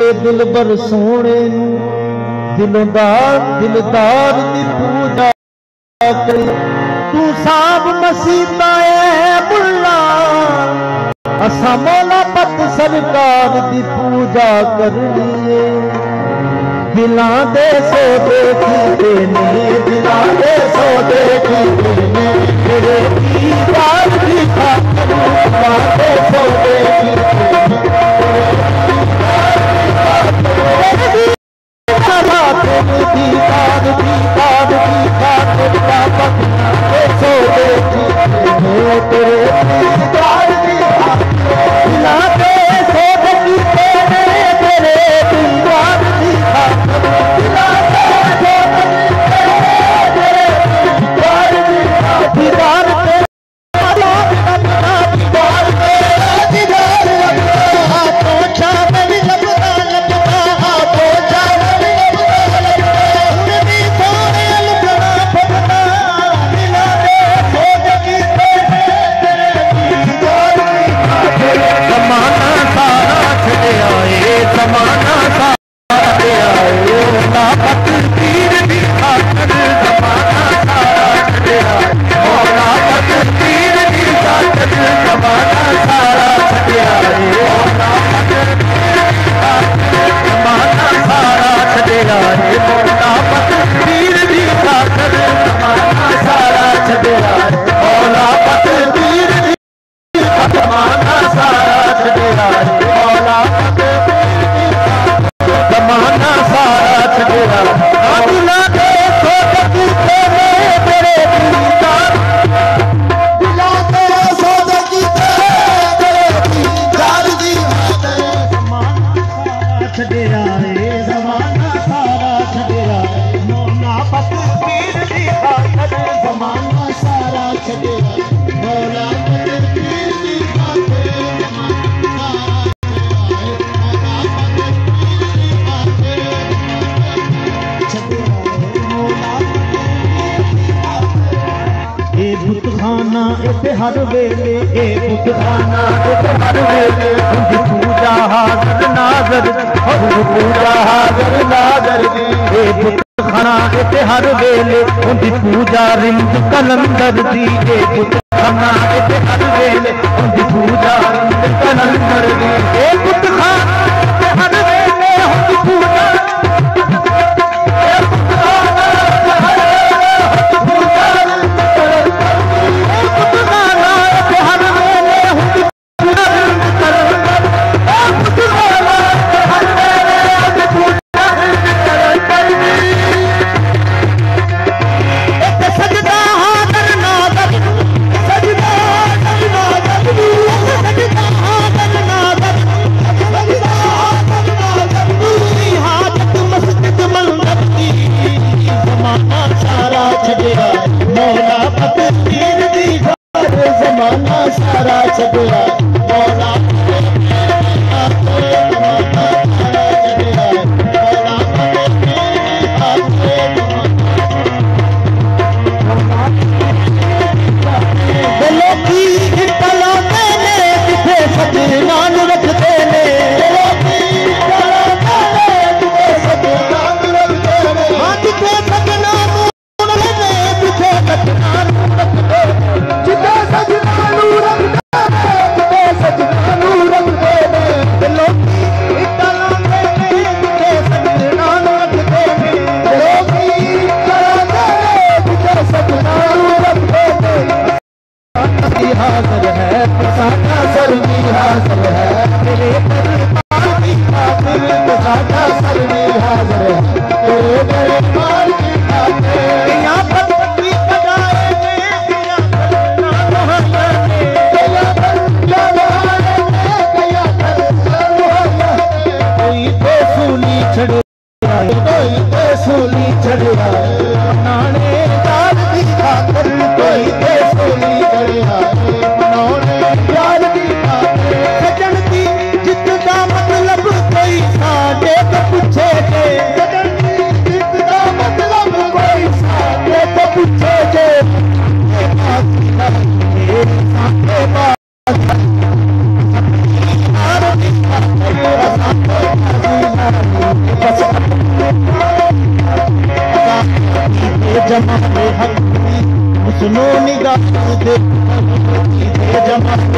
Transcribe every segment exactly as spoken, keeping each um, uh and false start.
दिलबर सोने दिलदार दिलदार दी पूजा करी तू साब मसीता है बुल्ला असा मौला पत सरकार दी पूजा करनी है दिलां दे सौदे कीते ने दिलां दे सौदे कीते ने तेरे दीदार दी खातिर दिलां दे सौदे कीते ने दीदार दीदार दीदार बाबा दे सौदे कीते ने तेरे दीदार दी दिलां दे सौदे कीते ने तेरे दीदार दी हर वेले ए बुतखाना हर वेले उनकी पूजा हाजर नाजर पूजा हाजर नाजर दी ए बुतखाना हर वेले उनकी पूजा रिंद कलंदर दी ए बुतखाना हर वेले उनकी पूजा रिंद कलंदर दी ए बुतखाना हर वेले उनकी पूजा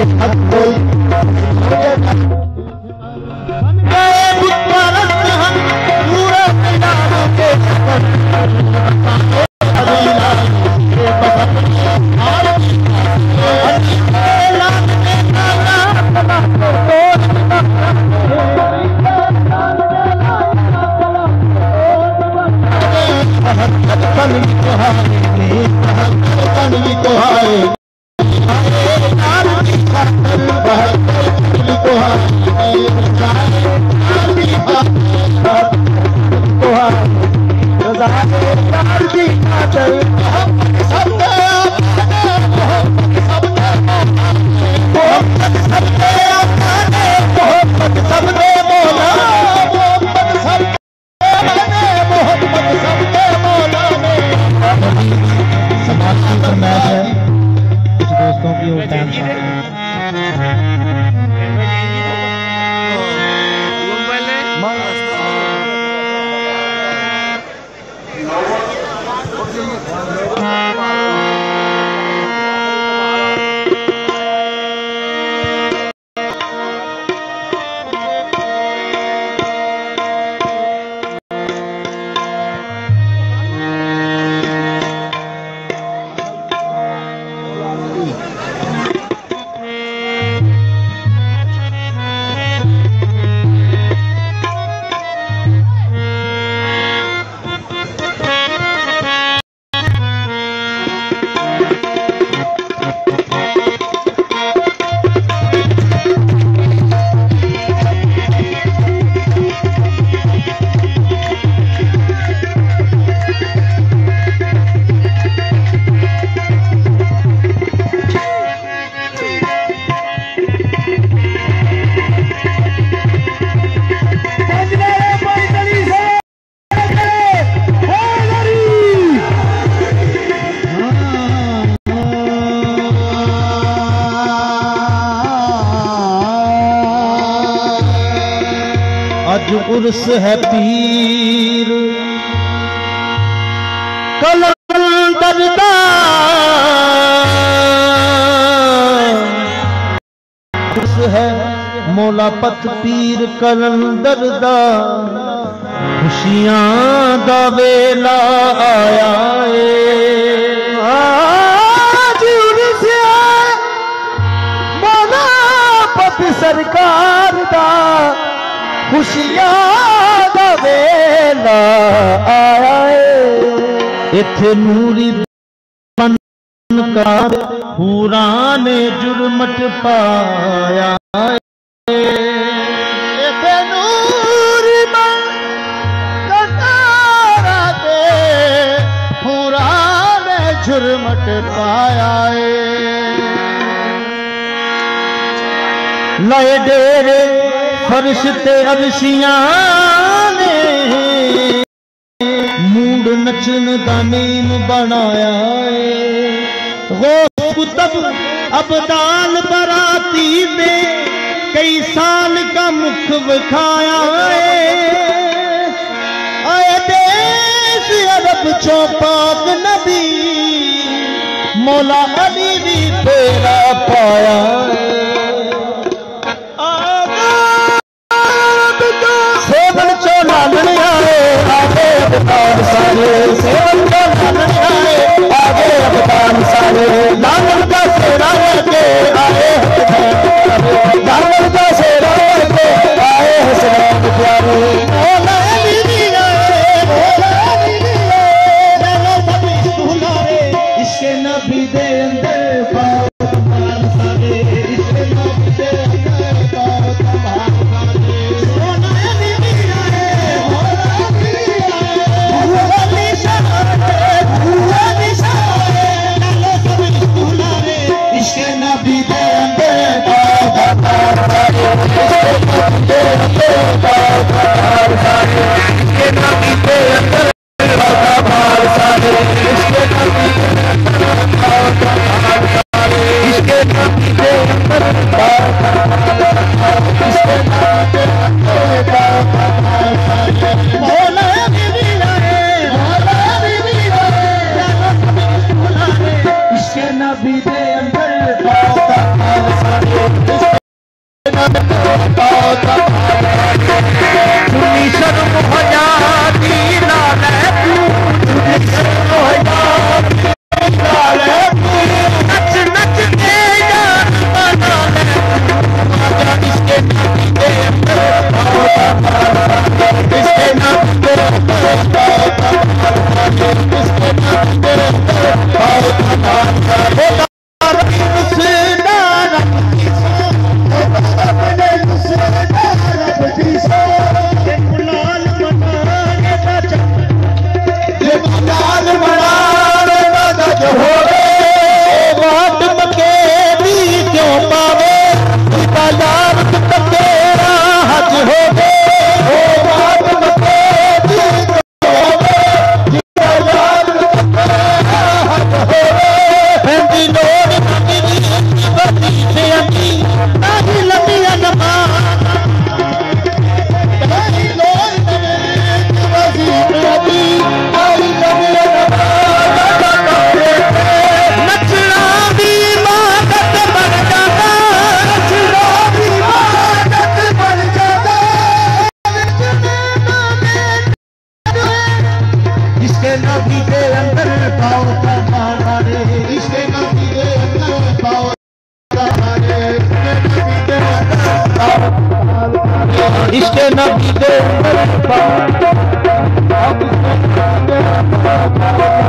उर्स है पीर कलंदर दा उर्स है मौला पत पीर कलंदर दा खुशियां दा वेला आया है आज उर्स है मौला पत सरकार दा खुशियां दा वेला आया है इथे नूरी बनकर हूरा ने जुर्मट पाया है इथे नूरी बनकर दे हूरा ने जुर्मट पाया है लय डेरे फर्श ते अरशियां ने मूड नचन दा नीम बनाया है गौस कुतब अबदाल बराती ने कई साल का मुख विखाया है आए देश अरब चौपाक नबी मौला अली भी तेरा पाया है सारे सेवन का लालन आए आगे अवतार सारे लालन का सेरा के आए लालन का सेरा के आए हसरत प्यारे मौला अली आए मौला अली आए लाला सभी दुलारे इसके नबी दे अंदर पाओ सारे इसके नबी दे अंदर पाओ सारे मौला अली आए मौला अली आए नबी दे अंदर पाओ तमाना रे, इश्क़े नबी दे अंदर पाओ तमाना रे, इश्क़े नबी दे अंदर पाओ